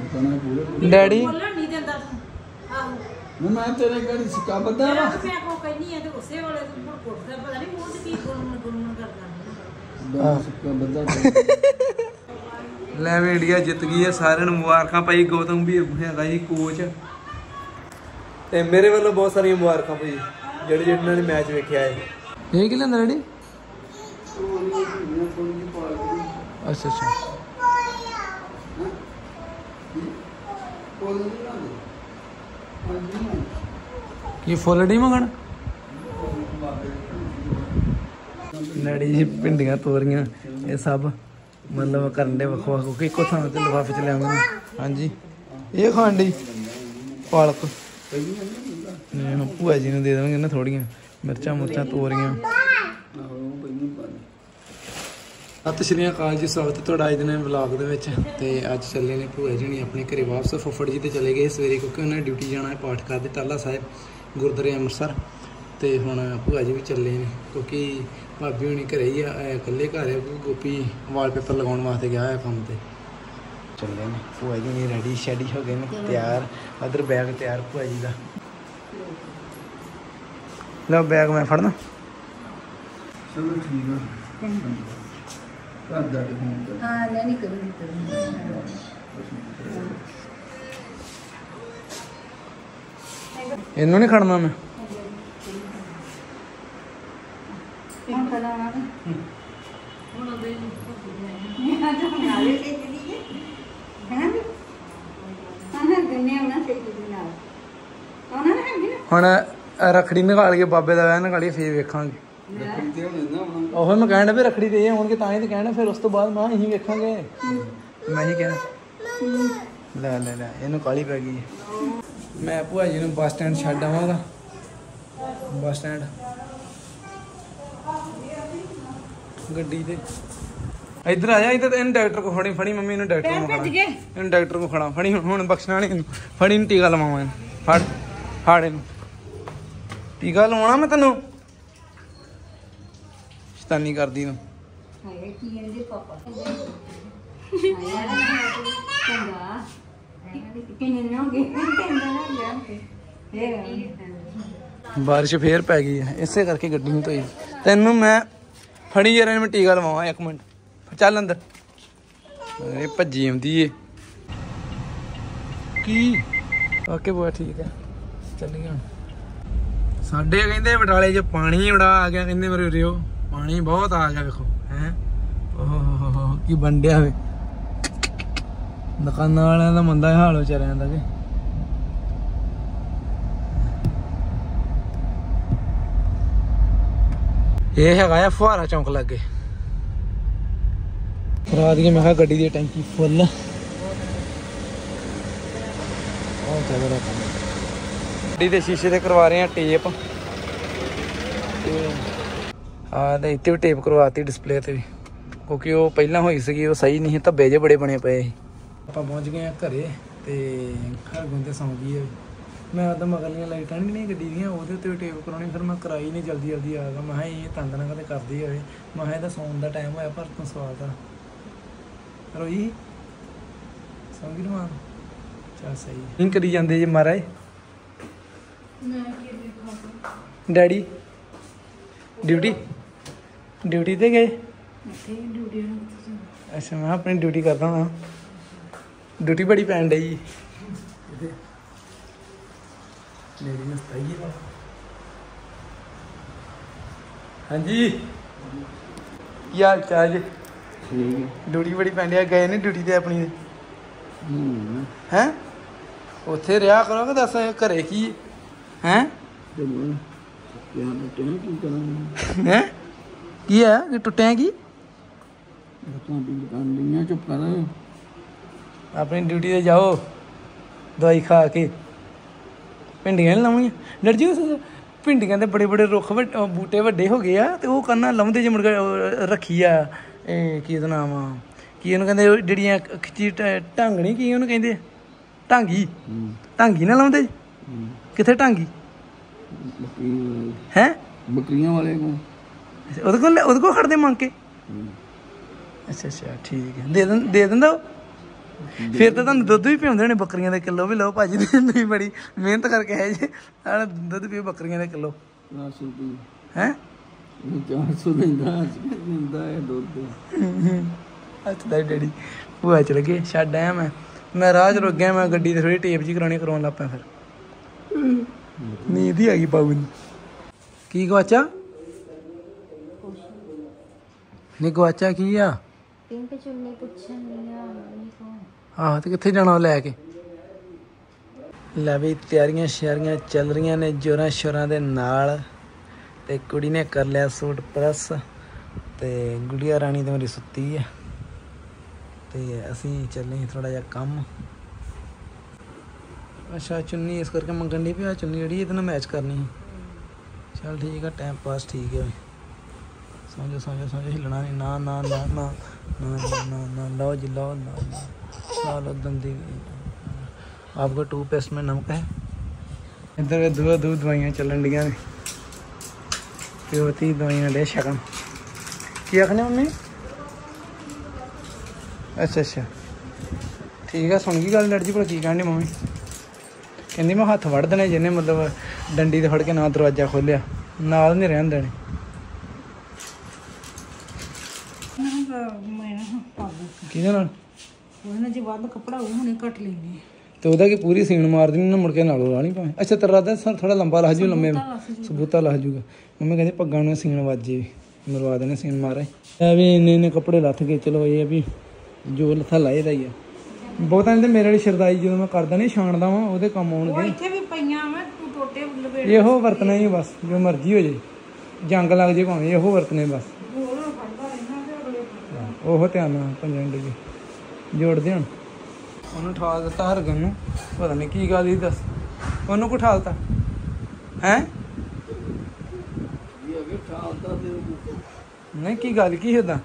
Daddy मैं तेरे घर सिक्का बंदा वा सिक्का बंदा लै भी इंडिया जित गई है सारे मुबारक भाई गौतम भी है जी कोच ते मेरे वालों बहुत सारी मुबारक भाई जेडे जिन्होंने मैच वेख्या है ये कि लेंदा डैडी अच्छा अच्छा ये फुल नहीं मंगन डैडी जी भिंडियां तोरियां ये सब मतलब करन दे वक् वक् क्योंकि इको थां ते लिफाफे च लिया हाँ जी ये खान डी पालक भूआ जी ने दे देंगे ना थोड़ियां मिर्चां मुर्चां तोरियां सत श्री अकाल जी स्वागत है तुहाडा अज दिन व्लॉग दे विच ते अज चले ने भूआ जी ने अपने घरे वापस फुफड़ जी ते चले गए सवेरे क्योंकि उन्हें ड्यूटी जाना है पाठ करते टाला साहिब गुरुद्वारे अमृतसर तो हुण भूआ जी भी चले ने क्योंकि भाभी होनी घरे ही इकल्ले घर है क्योंकि गोपी वालपेपर लगाने वास्ते गया है काम ते चले ने भूआ जी ने रेडी शेडी हो गए ने तैयार अदर बैग तैयार भूआ जी का लो बैग मैं फड़ना चलो ठीक है इनू नहीं खड़ना मैं हुण रखड़ी निकाल के बाबे का वह निकालिए फिर वेखांगे ਉਹ ਮੈਂ ਕਹਿਣ ਵੀ ਰੱਖੜੀ ਤੇ ਇਹ ਹੋਣਗੇ ਤਾਂ ਹੀ ਤੇ ਕਹਿਣਾ ਫਿਰ ਉਸ ਤੋਂ ਬਾਅਦ ਮੈਂ ਅਸੀਂ ਵੇਖਾਂਗੇ ਮੈਂ ਹੀ ਕਹਿਣਾ ਲੈ ਲੈ ਲੈ ਇਹਨੂੰ ਕਾਲੀ ਪੈ ਗਈ ਮੈਂ ਭੂਆ ਜੀ ਨੂੰ ਬੱਸ ਸਟੈਂਡ ਛੱਡ ਆਵਾਂਗਾ ਬੱਸ ਸਟੈਂਡ ਗੱਡੀ ਤੇ ਇੱਧਰ ਆ ਜਾ ਇੱਧਰ ਇਹਨੂੰ ਡਾਕਟਰ ਕੋ ਫੜੀ ਫੜੀ ਮੰਮੀ ਨੂੰ ਡਾਕਟਰ ਨੂੰ ਖੜਾ ਇਹਨੂੰ ਡਾਕਟਰ ਕੋ ਖੜਾ ਫੜੀ ਹੁਣ ਬਖਸ਼ਣਾ ਨਹੀਂ ਇਹਨੂੰ ਫੜੀ ਨੂੰ ਟੀਕਾ ਲਵਾਵਾਂ ਇਹਨੂੰ ਫੜ ਫੜ ਇਹਨੂੰ ਟੀਕਾ ਲਵਾਉਣਾ ਮੈਂ ਤੈਨੂੰ शैतानी करदी नूं बारिश फिर पै गई है इसे करके गड्डी नहीं धोई तेनू मैं फड़ी जरा मैं टीका लवावां एक मिनट चल अंदर भज्जी आंदी है की ओके बुआ ठीक है चलिए हुण साडे कहंदे बटाले च पानी बड़ा आ गया कहंदे मेरे रियो पानी बहुत आ गया देखो है ओहो की बंडिया वे दुकाना वाले का मंदा हाल बेचारियां दा ये है फुहारा चौंक लगे करा दी मैं गड्डी दी टैंकी फुल गड्डी के शीशे से करवा रहे हैं टेप हाँ तो इतने भी टेप करवाती डिस्पले ते भी क्योंकि वो पहला हुई सी वो सही नहीं धब्बे जे बड़े बने पे आप पहुँच गए घरे तो हरगुन तो सौ गई है मैं तो मगलियाँ लाइटा नहीं गड्डी दियाँ वो टेप करवानी फिर मैं कराई नहीं जल्दी जल्दी आ गया मैं ये तंग ना कदे करती हो मैं तो सौन का टाइम होया पर तू सवा था रोई सौ गई मां चल सही नहीं करी जाते जी महाराज डैडी ड्यूटी ड्यूटी ते गए अच्छा मैं अपनी ड्यूटी करता हूँ ड्यूटी बड़ी पैन डई मेरी नस्ताई हाँ जी क्या हाल चाल जी ड्यूटी बड़ी पैन डई गए नहीं ड्यूटी ते अपनी हैं उत्थे रहा करो कि दस घरे की हैं की है कि टुटिया की चुप कर अपनी ड्यूटी ते जाओ दवाई खा के भिंडियां नहीं लाउनियां डर जी भिंडियां ते बड़े बड़े रुख बूटे वड्डे हो गए ते वो करना लाउंदे जे मुड़ के रखी आ की नाम आ की उन्होंने कहते जिहड़ियां खिच्ची ढंगनी की उन्होंने कहते ढांगी ढांगी ना लाउंदे कित्थे ढांगी हैं बकरियां वाले को ਉਹਦੇ ਕੋਲ ਖੜਦੇ ਮੰਗ ਕੇ ਅੱਛਾ ਅੱਛਾ ਠੀਕ ਹੈ ਦੇ ਦਿੰਦਾ ਉਹ ਫਿਰ ਤਾਂ ਤੁਹਾਨੂੰ ਦੁੱਧ ਵੀ ਪਿਆਉਂਦੇ ਹੋਣੇ ਬੱਕਰੀਆਂ ਦੇ ਕਿਲੋ ਵੀ ਲਓ ਭਾਜੀ ਤੁਸੀਂ ਬੜੀ ਮਿਹਨਤ ਕਰਕੇ ਆਏ ਜੇ ਨਾਲ ਦੁੱਧ ਪੀਓ ਬੱਕਰੀਆਂ ਦੇ ਕਿਲੋ 400 ਰੁਪਏ ਹੈ 400 ਦਿੰਦਾ ਹੈ ਦੁੱਧ ਅੱਛਾ ਡੈਡੀ ਭੂਆ ਚਲ ਗਏ ਛੱਡ ਆਇਆ ਮੈਂ ਰਾਹ 'ਚ ਰੁਕ ਗਿਆ ਮੈਂ ਗੱਡੀ ਤੇ ਥੋੜੀ ਟੇਪ ਜੀ ਕਰਾਉਣ ਲੱਗ ਪਿਆ ਫਿਰ ਨੀਂਦ ਹੀ ਆ ਗਈ ਪਾਉ ਨੂੰ ਕੀ ਗਵਾਚਾ ਨਹੀਂ ਗਵਾਚਾ ਕੀ ਆ ਪਿੰਕ ਚੁੰਨੀ ਪੁੱਛਣ ਨਹੀਂ ਆ ਮੰਮੀ ਤੋਂ ਆਹੋ ਤੇ ਕਿੱਥੇ ਜਾਣਾ ਉਹ ਲੈ ਕੇ ਲੈ ਵੀ ਤਿਆਰੀਆਂ ਸ਼ਿਆਰੀਆਂ ਚੱਲ ਰਹੀਆਂ ਨੇ ਜੋਰਾਂ ਸ਼ੋਰਾਂ ਦੇ ਨਾਲ ਤੇ ਕੁੜੀ ਨੇ ਕਰ ਲਿਆ ਸੂਟ ਪ੍ਰੈਸ ਤੇ ਗੁੜੀਆ ਰਾਣੀ ਤੇ ਮੇਰੀ ਸੁੱਤੀ ਆ ਤੇ ਅਸੀਂ ਚੱਲੇ ਥੋੜਾ ਜਿਹਾ ਕੰਮ ਅੱਛਾ ਚੁੰਨੀ ਇਸ ਕਰਕੇ ਮੰਗਣ ਦੀ ਵੀ ਆ ਚੁੰਨੀ ਜਿਹੜੀ ਇਹਦੇ ਨਾਲ ਮੈਚ ਕਰਨੀ ਸੀ ਚੱਲ ਠੀਕ ਆ ਟਾਈਮ ਪਾਸ ਠੀਕ ਹੈ ਸਮਝੋ ਹਿੱਲਣਾ ਨਹੀਂ ਨਾ ਨਾ ਨਾ ਨਾ ਨਾ ਨਾ ਨਾ ਲਓ जी लो ना लो दंदी आपको टूथपेस्ट में नमक है इधर दो दवाइयाँ चलन दियाँ ने प्योती दवाइयाँ ले शकन की आखने मम्मी अच्छा ठीक है सुन गई गल डैडी जी भला की कहनी मम्मी कहती मैं हथ वढ़ देने जिन्हें मतलब डंडी ते फड़ के ना दरवाजा खोलिया नाल नहीं रहन देने ਕਿਹਦੇ ਨਾਲ ਉਹਨਾਂ ਜੇ ਵੱਧ ਕੱਪੜਾ ਉਹ ਹੁਣੇ ਕੱਟ ਲੈਣੀ ਤੇ ਉਹਦਾ ਕੀ ਪੂਰੀ ਸੀਣ ਮਾਰ ਦੇਣੀ ਨਾ ਮੁੜ ਕੇ ਨਾਲੋਂ ਲਾਣੀ ਭਾਵੇਂ ਅੱਛਾ ਤੇਰਾ ਦਾ ਸਰ ਥੋੜਾ ਲੰਬਾ ਲਾ ਜੂ ਲੰਮੇ ਸਬੂਤਾ ਲਾ ਜੂਗਾ ਮੰਮੀ ਕਹਿੰਦੇ ਪੱਗਾਂ ਨੂੰ ਸੀਣ ਵੱਜੇ ਮਰਵਾ ਦੇਣੇ ਸੀਣ ਮਾਰੇ ਇਹ ਵੀ ਇੰਨੇ ਕੱਪੜੇ ਲੱਥ ਗਏ ਚਲੋ ਇਹ ਵੀ ਜੋ ਲੱਥਾ ਲਾਏਦਾ ਹੀ ਆ ਬਹੁਤਾਂ ਤੇ ਮੇਰੇ ਵਾਲੀ ਸ਼ਰਦਾਈ ਜਦੋਂ ਮੈਂ ਕਰਦਾ ਨਹੀਂ ਛਾਣਦਾ ਵਾਂ ਉਹਦੇ ਕੰਮ ਆਉਣਗੇ ਇੱਥੇ ਵੀ ਪਈਆਂ ਮੈਂ ਤੂੰ ਟੋਟੇ ਲਪੇਟ ਇਹੋ ਵਰਤਣਾ ਹੀ ਬਸ ਜੋ ਮਰਜ਼ੀ ਹੋ ਜੇ ਜੰਗ ਲੱਗ ਜੇ ਭਾਵੇਂ ਇਹੋ ਵਰਤਨੇ ਬਸ ਉਹ ਧਿਆਨ ਨਾਲ ਪੰਜਾਂ ਡੇ ਜੋੜਦੇ ਹੁਣ ਉਹਨੂੰ ਠਾ ਦਿੱਤਾ ਹਰਗਨ ਨੂੰ ਪਤਾ ਨਹੀਂ ਕੀ ਗੱਲ ਹੀ ਦੱਸ ਉਹਨੂੰ ਕੋ ਠਾਲਤਾ ਹੈ ਨਹੀਂ ਕੀ ਗੱਲ ਕੀ ਹੁੰਦਾ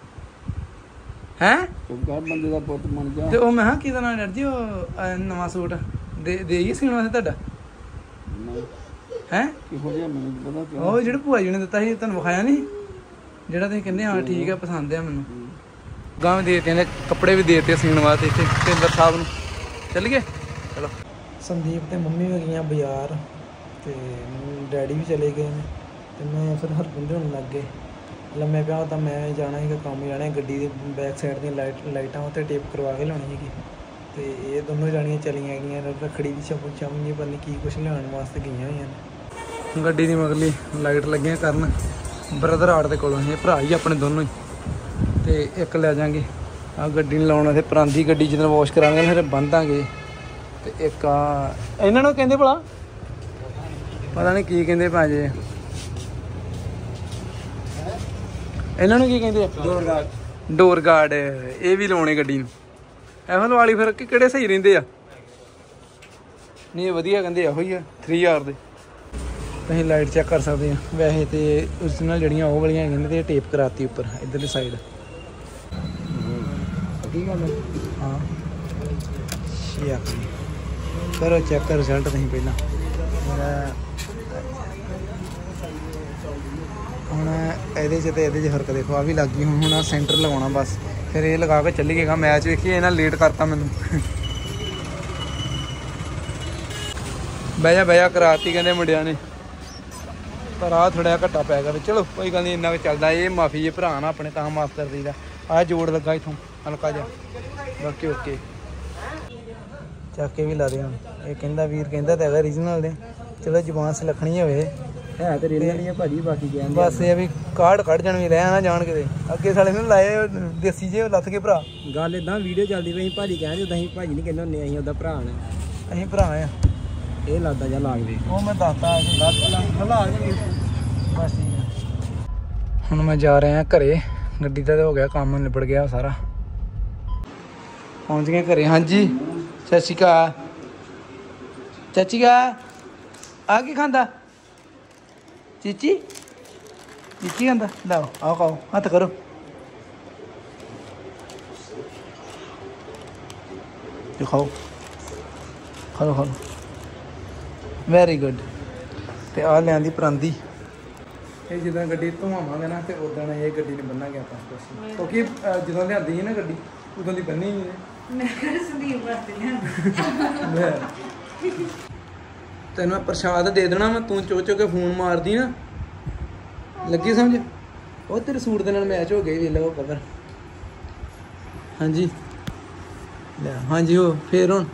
ਹੈ ਬੰਦੇ ਦਾ ਪੁੱਤ ਬਣ ਜਾ ਤੇ ਉਹ ਮੈਂ ਕਿਹਾ ਕਿਹਦਾ ਨਾਲ ਜੀ ਉਹ ਨਵਾਂ ਸੂਟ ਦੇ ਹੀ ਸੀਣ ਵਾਸਤੇ ਤੁਹਾਡਾ ਹੈ ਕਿਹੋ ਜਿਹਾ ਮੈਨੂੰ ਪਤਾ ਕਿਉਂ ਉਹ ਜਿਹੜਾ ਭੂਆ ਜੀ ਨੇ ਦਿੱਤਾ ਸੀ ਤੁਹਾਨੂੰ ਵਿਖਾਇਆ ਨਹੀਂ ਜਿਹੜਾ ਤੁਸੀਂ ਕਹਿੰਦੇ ਹਾਂ ਠੀਕ ਆ ਪਸੰਦ ਆ ਮੈਨੂੰ ਗਾਂ ਵੀ ਦੇਤੇ ਨੇ ਕੱਪੜੇ ਵੀ ਦੇਤੇ ਸੀਣ ਵਾਸਤੇ ਇੱਥੇ ਕੇਂਦਰ ਸਾਹਿਬ ਨੂੰ ਚੱਲ ਗਏ ਚਲੋ ਸੰਦੀਪ ਤੇ ਮੰਮੀ ਵੀ ਗਈਆਂ ਬਾਜ਼ਾਰ ਤੇ ਡੈਡੀ ਵੀ ਚਲੇ ਗਏ ਨੇ ਤੇ ਮੈਂ ਫਿਰ ਹਰਪਿੰਦਰ ਹੋਣ ਲੱਗ ਗਏ ਲੰਮੇ ਪਿਆ ਤਾਂ ਮੈਂ ਜਾਣਾ ਸੀਗਾ ਕੰਮ ਜਾਣਾ ਗੱਡੀ ਦੇ ਬੈਕ ਸਾਈਡ ਦੀਆਂ ਲਾਈਟਾਂ ਉੱਤੇ ਟੇਪ ਕਰਵਾ ਕੇ ਲਾਉਣੀ ਸੀਗੀ ਤੇ ਇਹ ਦੋਨੋਂ ਜਾਣੀਆਂ ਚਲੀਆਂ ਗਈਆਂ ਰੱਖੜੀ ਦੀ ਛਪੂ ਨਹੀਂ ਪਤਾ ਨਹੀਂ ਕੀ ਕੁਛ ਲਿਆਉਣ ਵਾਸਤੇ ਗਈਆਂ ਹੋਈਆਂ ਨੇ ਗੱਡੀ ਦੀ ਮਗਰਲੀ ਲਾਈਟ ਲੱਗੀਆਂ ਕਰਨ ਬ੍ਰਦਰ ਆੜ ਦੇ ਕੋਲੋਂ ਇਹ ਭਰਾ ਹੀ ਆਪਣੇ ਦੋਨੋਂ ਹੀ ਤੇ ਇੱਕ ਲੈ ਜਾਾਂਗੇ ਆ ਗੱਡੀ ਨੂੰ ਲਾਉਣਾ ਤੇ ਪਰਾਂਦੀ ਗੱਡੀ ਜਦੋਂ ਵਾਸ਼ ਕਰਾਂਗੇ ਫਿਰ ਬੰਦਾਂਗੇ ਤੇ ਇੱਕ ਆ ਇਹਨਾਂ ਨੂੰ ਕਹਿੰਦੇ ਭਲਾ ਪਤਾ ਨਹੀਂ ਕੀ ਕਹਿੰਦੇ ਭਾਜੇ ਇਹਨਾਂ ਨੂੰ ਕੀ ਕਹਿੰਦੇ ਡੋਰ ਗਾਰਡ ਇਹ ਵੀ ਲਾਉਣੇ ਗੱਡੀ ਨੂੰ ਇਹੋ ਲਵਾਲੀ ਫਿਰ ਕਿਹੜੇ ਸਹੀ ਰਹਿੰਦੇ ਆ ਨਹੀਂ ਇਹ ਵਧੀਆ ਕਹਿੰਦੇ ਇਹੋ ਹੀ ਆ 3000 ਦੇ ਤੁਸੀਂ ਲਾਈਟ ਚੈੱਕ ਕਰ ਸਕਦੇ ਆ ਵੈਸੇ ਤੇ ਉਸ ਨਾਲ ਜਿਹੜੀਆਂ ਉਹ ਵਾਲੀਆਂ ਹੈਗੀਆਂ ਨੇ ਤੇ ਟੇਪ ਕਰਾਤੀ ਉੱਪਰ ਇੱਧਰਲੀ ਸਾਈਡ ਕੀ ਗੱਲ ਹਾਂ ਕਰੋ ਚੈੱਕ ਕਰ ਰਿਜ਼ਲਟ ਤੁਸੀਂ ਪਹਿਲਾਂ ਹੁਣ ਇਹਦੇ 'ਚ ਤੇ ਇਹਦੇ 'ਚ ਫਰਕ ਦੇਖੋ ਆ ਵੀ ਲੱਗ ਗਈ ਹੁਣ ਆ ਸੈਂਟਰ ਲਗਾਉਣਾ ਬਸ ਫਿਰ ਇਹ ਲਗਾ ਕੇ ਚੱਲੀ ਗਏਗਾ ਮੈਚ ਵੇਖੀਏ ਇਹਨਾਂ ਲੇਟ ਕਰਤਾ ਮੈਨੂੰ ਬਹਿ ਜਾ ਕਰਾਤੀ ਕਹਿੰਦੇ ਮੁੰਡਿਆਂ ਨੇ ਪਰ ਆਹ ਥੋੜ੍ਹਾ ਜਿਹਾ ਘੱਟਾ ਪੈ ਗਿਆ ਚਲੋ ਕੋਈ ਗੱਲ ਨਹੀਂ ਇੰਨਾ ਕੁ ਚੱਲਦਾ ਇਹ ਮਾਫੀ ਜੇ ਭਰਾ ਨਾ ਆਪਣੇ ਤਾਂ ਮਾਫ ਕਰ ਦਈਦਾ ਆਹ ਜੋੜ ਲੱਗਾ ਇੱਥੋਂ ਹਲਕਾ ਜਿਹਾ ਬਾਕੀ ਓਕੇ ਚੱਕ ਕੇ ਵੀ ਲਾ ਦੇ ਹੁਣ ਇਹ ਕਹਿੰਦਾ ਵੀਰ ਕਹਿੰਦਾ ਤਾਂ ਹੈਗਾ ਰੀਜਨਲ ਦੇ ਚਲੋ ਜ਼ੁਬਾਨ ਸੁਲੱਖਣੀ ਹੋਵੇ ਹੈ ਤੇ ਰੇਲ ਵਾਲੀਆਂ ਭਾਜੀ ਬਾਕੀ ਕਹਿੰਦੇ ਬਸ ਇਹ ਵੀ ਕਾਰਡ ਕੱਢ ਜਾਣ ਵੀ ਰਹਿ ਨਾ ਜਾਣ ਕਿਤੇ ਅੱਗੇ ਸਾਲੇ ਨੂੰ ਲਾਏ ਦੇਸੀ ਜੇ ਲੱਥ ਕੇ ਭਰਾ ਗੱਲ ਇਦਾਂ ਵੀਡੀਓ ਚੱਲਦੀ ਪਈ ਭਾਜੀ ਕਹਿੰਦੇ ਉਦਾਂ ਅਸੀਂ ਭਾਜੀ ਨਹੀਂ ਕਹਿੰਦੇ ਹੁੰਦੇ ਅਸੀਂ ਉਹਦਾ ਭਰਾ ਨੇ ਅਸੀਂ ਭਰਾ ਆ ਇਹ ਲੱਗਦਾ ਜਾਂ ਲਾਗਦੇ ਉਹ ਮੈਂ ਦੱਸਤਾ ਲਾ ਕੇ ਬਸ ਠੀਕ ਹੈ ਹੁਣ ਮੈਂ ਜਾ ਰਿਹਾ ਘਰੇ ਗੱਡੀ ਦਾ ਤਾਂ ਹੋ ਗਿਆ ਕੰਮ ਨਿਬੜ ਗਿਆ ਸਾਰਾ ਪਹੁੰਚ ਗਏ ਘਰੇ ਹਾਂਜੀ ਸਤਿ ਸ਼੍ਰੀ ਅਕਾਲ ਚਾਚੀ ਕਾ ਆ ਕੀ ਖਾਂਦਾ ਚੀਚੀ ਖਾਂਦਾ ਲਾਓ ਆਓ ਖਾਓ ਹੱਥ ਕਰੋ ਖਾਓ ਖਾਓ ਵੈਰੀ ਗੁੱਡ ਤੇ ਆ ਲਿਆਂਦੀ ਪਰਾਂਦੀ ਇਹ ਜਦੋਂ ਗੱਡੀ ਧੋਵਾਵਾਂਗੇ ਨਾ ਤੇ ਉਦੋਂ ਇਹ ਗੱਡੀ ਨੇ ਬੰਨਾਂਗੇ ਆਪਾਂ ਕਿਉਂਕਿ ਜਦੋਂ ਲਿਆਂਦੀ ਸੀ ਨਾ ਗੱਡੀ ਉਦੋਂ ਦੀ ਬੰਨੀ ਨਹੀਂ ਮੈਂ ਕਿਹਾ ਸੰਦੀਪ ਵਾਸਤੇ ਲਿਆਂਦਾ। ਤੈਨੂੰ ਮੈਂ ਪ੍ਰਸ਼ਾਦ ਦੇ ਦੇਣਾ ਮੈਂ, ਤੂੰ ਚੋ ਕੇ ਫੋਨ ਮਾਰਦੀ ਨਾ, ਲੱਗੀ ਸਮਝ। ਉਹ ਤੇਰੇ ਸੂਟ ਦੇ ਨਾਲ ਮੈਚ ਹੋ ਗਿਆ, ਵੇਖ ਲਓ ਕਵਰ। ਹਾਂਜੀ ਲੈ, ਹਾਂਜੀ ਹੋ ਫੇਰ ਹੁਣ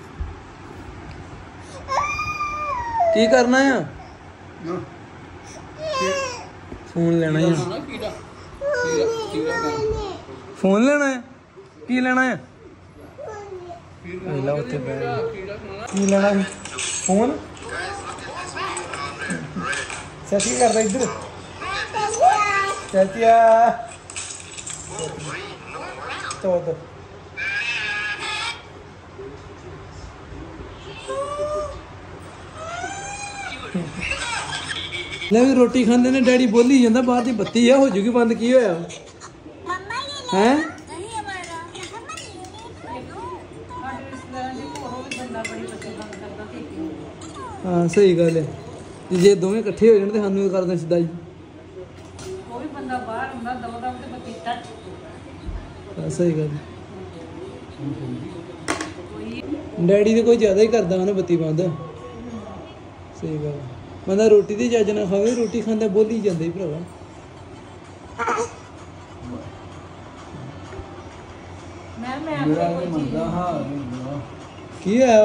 ਕੀ ਕਰਨਾ ਆ? ਫੋਨ ਲੈਣਾ ਆ, ਫੋਨ ਲੈਣਾ ਆ, ਕੀ ਲੈਣਾ ਆ? ਵੇਲਾ ਉੱਥੇ ਪੈ ਕੀ ਲੈਣਾ ਫੋਨ? ਸੱਚੀ ਕਰਦਾ ਇੱਧਰ ਚਾਚੀਆ ਤੋਦ ਲੈ ਵੀ ਰੋਟੀ ਖਾਂਦੇ ਨੇ, ਡੈਡੀ ਬੋਲੀ ਜਾਂਦਾ ਬਾਹਰ ਦੀ ਬੱਤੀ ਆ, ਹੋ ਜੂਗੀ ਬੰਦ, ਕੀ ਹੋਇਆ ਹੈ? ਹਾਂ ਸਹੀ ਗੱਲ ਹੈ, ਜੇ ਦੋਵੇਂ ਇਕੱਠੇ ਹੋ ਜਾਣ ਤੇ ਸਾਨੂੰ ਕਰ ਦੇਣ ਸਿੱਧਾ ਜੀ। ਉਹ ਵੀ ਬੰਦਾ ਬਾਹਰ ਹੁੰਦਾ ਦਵਾ ਤੇ ਬੱਤੀ ਟੱਚ। ਹਾਂ ਸਹੀ ਗੱਲ, ਡੈਡੀ ਤੇ ਕੋਈ ਜ਼ਿਆਦਾ ਹੀ ਕਰਦਾ ਉਹਨੇ ਬੱਤੀ ਬੰਦ। ਸਹੀ ਗੱਲ, ਬੰਦਾ ਰੋਟੀ ਦੀ ਚੱਜ ਨਾ ਖਾਵੇ, ਰੋਟੀ ਖਾਂਦਾ ਬੋਲੀ ਜਾਂਦਾ ਹੀ ਭਰਾਵਾ। ਕੀ ਹੈ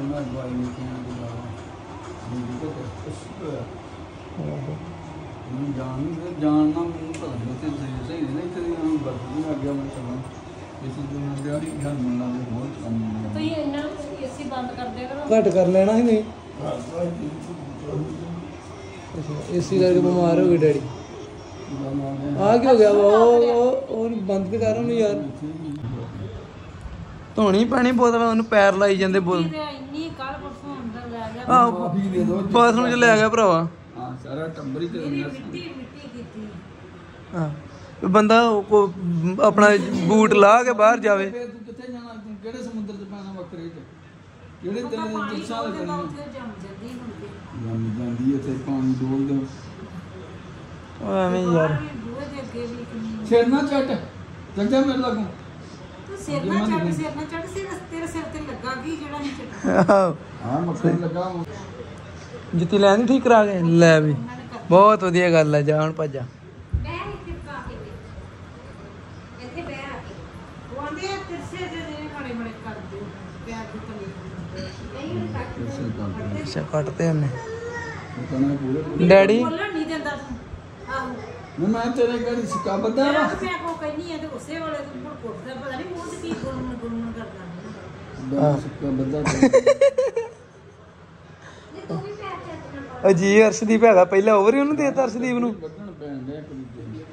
ਜਾਣਨਾ ਮੈਨੂੰ ਪਤਾ ਨਹੀਂ ਤੇ ਸਹੀ ਨਹੀਂ ਤੇ ਉਹਨੂੰ ਬਰਫੀ ਲੱਗ ਗਿਆ, ਮੈਂ ਚਲਾ ਇਸ ਨੂੰ ਦਿਹਾੜੀ ਘਰ ਮੰਨਾ ਦੇ ਬਹੁਤ ਕੰਮ ਤੁਸੀਂ ਇਹਨਾਂ ਨੂੰ ਏਸੀ ਬੰਦ ਕਰ ਦਿਆ ਕਰੋ। ਘੱਟ ਕਰ ਲੈਣਾ ਸੀ ਨਹੀਂ, ਇਸੇ ਕਰਕੇ ਬਿਮਾਰ ਹੋ ਗਏ ਡੈਡੀ। ਆ ਕੀ ਹੋ ਗਿਆ ਵਾ? ਉਹ ਬੰਦ ਤੇ ਕਰ ਉਹਨੂੰ ਯਾਰ, ਧੋਣੀ ਪੈਣੀ ਬੋਤਲ, ਉਹਨੂੰ ਪੈਰ ਲਾਈ ਜਾਂਦੇ ਬੋਤਲ। ਇੰਨੀ ਕੱਲ ਪਰਸੋਂ ਅੰਦਰ ਲੈ ਗਿਆ। ਆਹ ਬਾਥਰੂਮ ਚ ਲੈ ਗਿਆ ਭਰਾਵਾ। ਹਾਂ ਸਾਰਾ ਟੱਬਰ ਹੀ ਚੱਲ ਗਿਆ ਸੀ। ਮਿੱਟੀ ਕੀਤੀ। ਹਾਂ ਬੰਦਾ ਆਪਣਾ ਬੂਟ ਲਾ ਕੇ ਬਾਹਰ ਜਾਵੇ। ਫੇਰ ਤੂੰ ਕਿੱਥੇ ਜਾਣਾ? ਤੂੰ ਕਿਹੜੇ ਸਮੁੰਦਰ 'ਚ ਪੈਣਾ ਵੱਖਰੇ 'ਚ? ਜਿਹੜੇ ਤੇਰੇ ਦਿਸ਼ਾ ਦੇ ਕਰਨੀ ਉੱਥੇ ਜੰਮ ਜਾਂਦੀ ਹੁੰਦੀ। ਜੰਮ ਜਾਂਦੀ ਇੱਥੇ ਪਾਣੀ ਡੋਲ ਦੇ। ਉਹ ਐਵੇਂ ਯਾਰ ਬੂਹੇ ਦੇ ਅੱਗੇ ਵੀ ਕਿੰਨੀ ਸਿਰ ਨਾ ਚੱਟ, ਚੱਲ ਜਾ ਮੇਰੇ ਲਾਗੋਂ। ਤੂੰ ਸਿਰ ਨਾ ਚੜ ਸੀ, ਤੇਰੇ ਸਿਰ ਤੇ ਲੱਗਾ ਕੀ ਜਿਹੜਾ ਨਹੀਂ ਚੜਦਾ। ਹਾਂ ਮੱਖਣ ਲੱਗਾ। ਜੁੱਤੀ ਲੈਣੀ ਠੀਕ ਕਰਾ ਕੇ ਲੈ ਵੀ, ਬਹੁਤ ਵਧੀਆ ਗੱਲ ਹੈ। ਜਾ ਹੁਣ ਭੱਜਾ ਇੱਥੇ ਬਹਿ ਆ ਕੇ ਉਹ ਆਂਦੇ ਆ ਤਿਰਸੇ ਜਿਹੜੇ ਬੜੇ ਬੜੇ ਕਰ ਦਿਓ ਪਿਆਰ ਦੀ ਤਲੀ ਨਹੀਂ ਕੱਟ ਅੱਛਾ ਕੱਟਦੇ ਉਹਨੇ ਕਹਣਾ ਪੂਰੇ ਡੈਡੀ। ਬੋਲਣ ਨਹੀਂ ਦਿੰਦਾ ਤੂੰ। ਆਹੋ ਮੈਂ ਤੇਰੇ ਘੜੀ ਸਿੱਕਾ ਬੱਦਾ ਵਾ। ਮੈਂ ਕੋ ਕਹਿੰਨੀ ਆ ਤੇ ਉਸੇ ਵਾਲੇ ਤੂੰ ਮੁੜ ਕੋਟਦਾ, ਪਤਾ ਨਹੀਂ ਮੂੰਹ ਤੇ ਕੀ ਗੁੰਨ ਕਰਦਾ। ਬੜਾ ਸਿੱਕਾ ਬੱਦਾ ਜੀ ਅਰਸ਼ਦੀਪ ਹੈਗਾ ਪਹਿਲਾਂ ਓਵਰ ਹੀ ਉਹਨੂੰ ਦੇਤਾ ਅਰਸ਼ਦੀਪ ਨੂੰ। ਵੱਢਣ ਪੈਣ ਦੇ ਇੱਕ ਦੂਜੇ ਨੂੰ।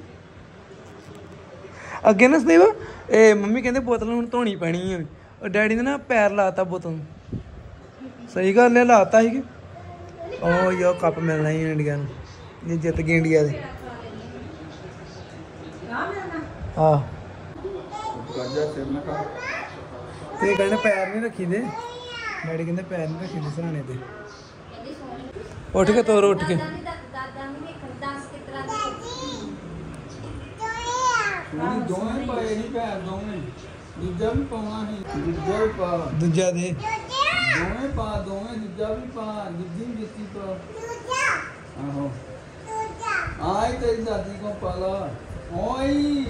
ਅੱਗੇ ਨਾ ਸੰਦੀਪ ਇਹ ਮੰਮੀ ਕਹਿੰਦੇ ਬੋਤਲ ਨੂੰ ਹੁਣ ਧੋਣੀ ਪੈਣੀ ਹੈ, ਉਹ ਡੈਡੀ ਨੇ ਨਾ ਪੈਰ ਲਾਤਾ ਬੋਤਲ ਨੂੰ। ਸਹੀ ਗੱਲ ਹੈ, ਲਾਤਾ ਸੀ ਕਿ ਉਹ ਯੋ ਕੱਪ ਮਿਲਣਾ ਹੀ ਇੰਡੀਆ ਨੂੰ ਜੇ ਜਿੱਤ ਗਏ ਇੰਡੀਆ ਦੇ। ਆਹ ਕਾਜਾ ਸਿਰ ਨਾ ਖਾ। ਤੇ ਕਹਿੰਦੇ ਪੈਰ ਨਹੀਂ ਰੱਖੀ ਦੇ, ਡੈਡੀ ਕਹਿੰਦੇ ਪੈਰ ਨਹੀਂ ਰੱਖੀ ਦੇ ਸਰਾਣੇ ਤੇ। ਉੱਠ ਕੇ ਤੋਰ, ਉੱਠ ਕੇ ਦੋਵੇਂ ਪਾਏ ਨਹੀਂ ਭੈਣ ਦੋਵੇਂ। ਦੂਜਾ ਵੀ ਪਾਉਣਾ ਸੀ, ਦੂਜਾ ਵੀ ਪਾ। ਦੂਜਾ ਦੇ ਦੋਵੇਂ ਪਾ, ਦੋਵੇਂ ਦੂਜਾ ਵੀ ਪਾ, ਦੂਜੀ ਵੀ ਦਿੱਤੀ ਪਾ। ਆਹੋ ਆਈ ਤੇਰੀ ਦਾਦੀ ਕੋ ਪਾ ਲਾ। ਓਏ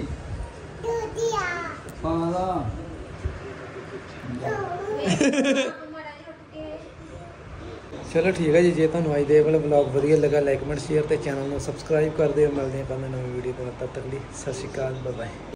ਪਾ ਲਾ। ਚਲੋ ਠੀਕ ਹੈ ਜੀ, ਜੇ ਤੁਹਾਨੂੰ ਅੱਜ ਦੇ ਵਾਲਾ ਵਲੌਗ ਵਧੀਆ ਲੱਗਾ ਲਾਈਕ ਕਮੈਂਟ ਸ਼ੇਅਰ ਤੇ ਚੈਨਲ ਨੂੰ ਸਬਸਕ੍ਰਾਈਬ ਕਰ ਦਿਓ। ਮਿਲਦੇ ਹਾਂ ਕੱਲ੍ਹ ਨਵੀਂ ਵੀਡੀਓ ਤੋਂ, ਤਦ ਤੱਕ ਲਈ ਸਤਿ ਸ਼੍ਰੀ ਅਕਾਲ, ਬਾਏ ਬਾਏ।